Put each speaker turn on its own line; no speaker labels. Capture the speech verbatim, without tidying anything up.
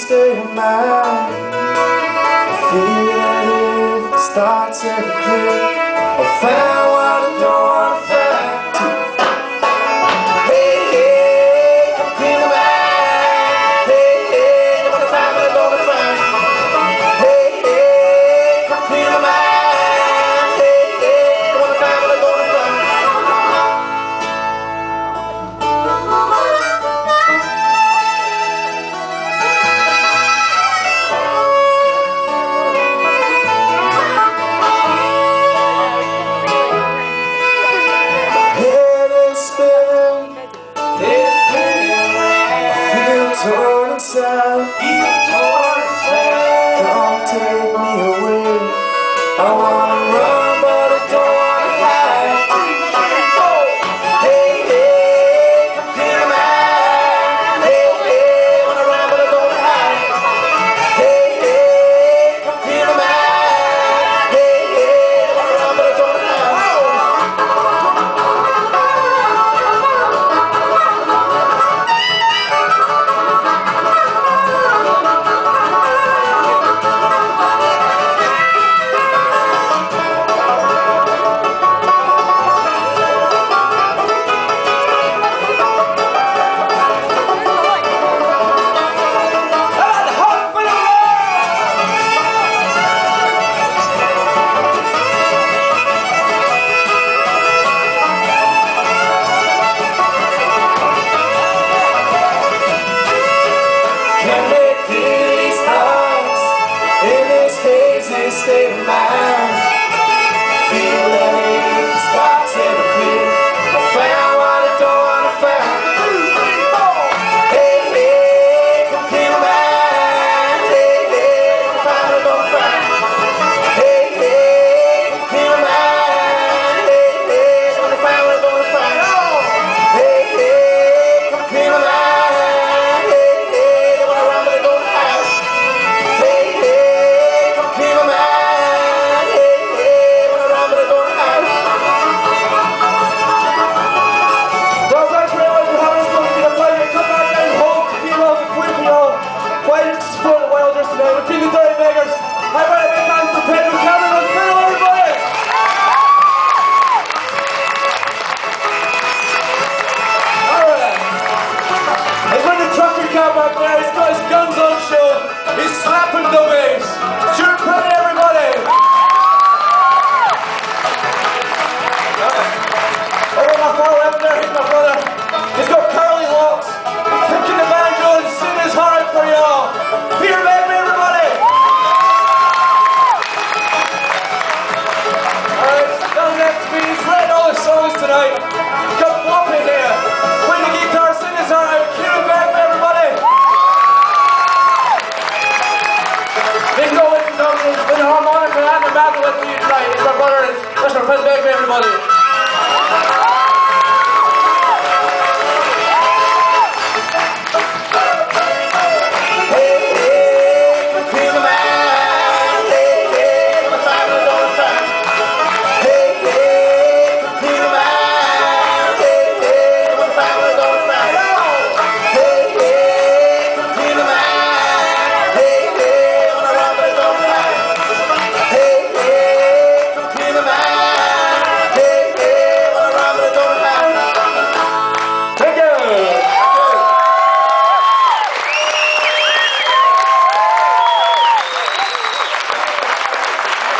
state of mind. I feel that if it starts every clip, I'll find what I don't want to find. Hey, hey, come clean the mind. Hey, hey, don't want to find what I don't want to find. Hey, hey, come clean the mind. Hey, hey, don't want to find what I don't want to find. Torn inside, torn inside. Come take me away. I wanna